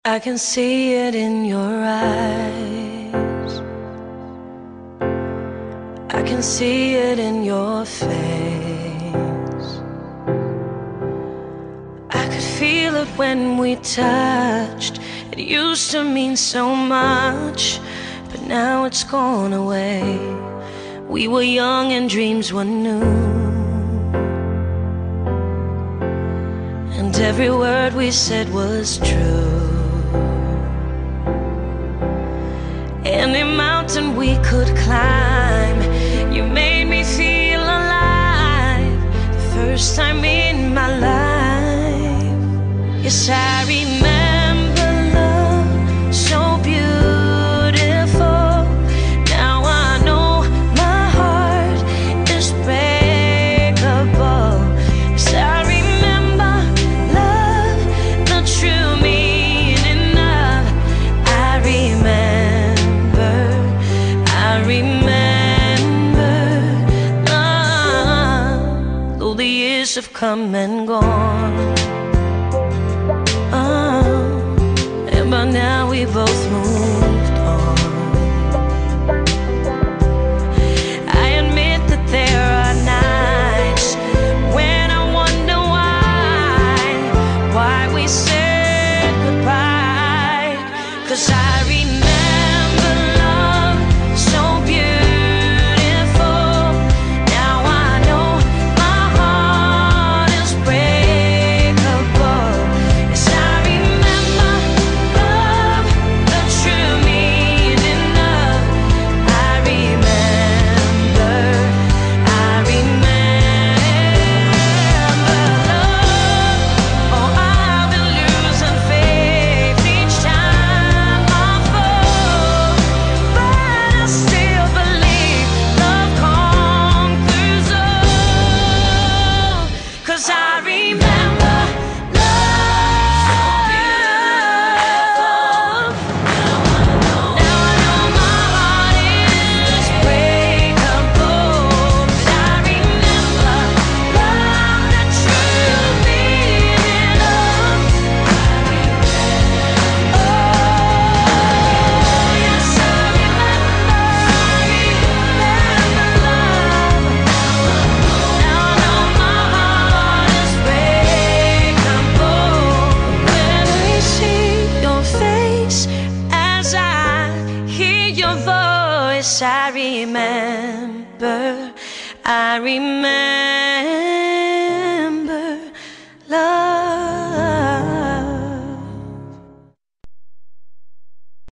I can see it in your eyes. I can see it in your face. I could feel it when we touched. It used to mean so much, but now it's gone away. We were young and dreams were new, and every word we said was true. Any mountain we could climb, you made me feel alive. The first time in my life. Yes, I remember love so beautiful. Now I know my heart is breakable. Yes, I remember love, the true meaning of. I remember love, though the years have come and gone. And by now we both moved on. I admit that there are nights when I wonder why we said goodbye. 'Cause I remember love so beautiful. Now I know my heart is breakable. Yes, I remember love, the true meaning of. I remember love. Oh, I've been losing faith each time I fall, but I still believe love conquers all. 'Cause I remember love. Now I know my heart is breakable, but I remember love, the true meaning of. Oh, yes, I remember love. Now I know my heart is breakable. When I see your face, as I hear your voice, I remember.